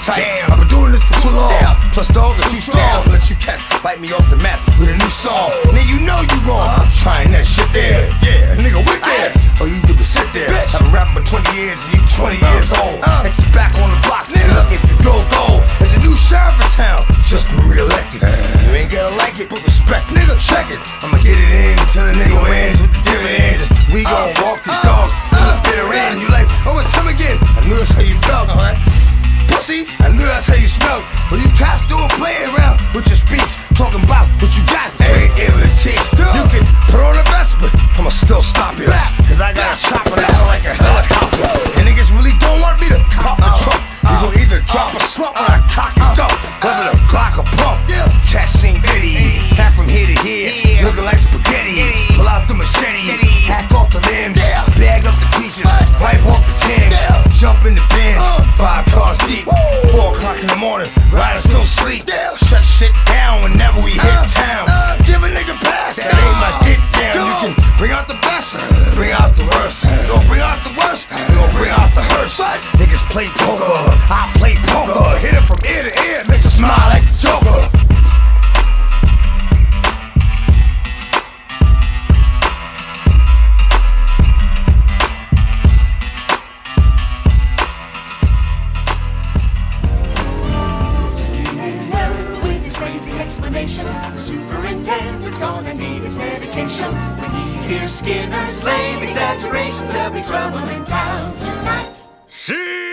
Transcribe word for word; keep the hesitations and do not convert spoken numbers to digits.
tight. Damn. I've been doing this for too long. Damn. Plus dog is too strong. Let you cats bite me off the map with a new song. Nigga, you know you wrong. Uh, Trying that shit there. Yeah, nigga, with there. All you do is sit there. Bitch. I've been rapping for twenty years and you twenty uh, years old. Uh, Next back on the block, nigga. If you go gold, there's a new sheriff in town. Just been re-elected. Uh, you ain't gotta like it, but respect, nigga. Check it. I'ma get it in until the nigga wins with the dividends. We gon' walk these dogs till the bitter end. You like, oh, it's him again. I knew that's how you felt. Uh-huh. Pussy, I knew that's how you smelled. But you cats doing playing around with your speech, talking about what you got, ain't able to teach. You can put on the vest, but I'ma still stop you. Cause I got a chopper that sound like a helicopter. And niggas really don't want me to pop the trunk. You gon' either drop or slump when I cock it up. Whether the Glock or pump, cats seem itty. Half from here to here, looking like spaghetti. Pull out the machete, hack off the limbs, bag up the pieces, wipe off the tins, jump in the bins, five cars deep. Four o'clock in the morning, riders don't sleep. Shut shit down whenever we hit town. Give a nigga pass, that ain't my get down. You can bring out the best, bring out the worst. You gon' bring out the worst, you gon' bring out the hearse. Niggas play poker, I play poker. Hit it from ear to ear, makes it smile like the Joker. Explanations. The superintendent's gonna need his medication. When he hears Skinner's lame exaggerations, there'll be trouble in town tonight. See?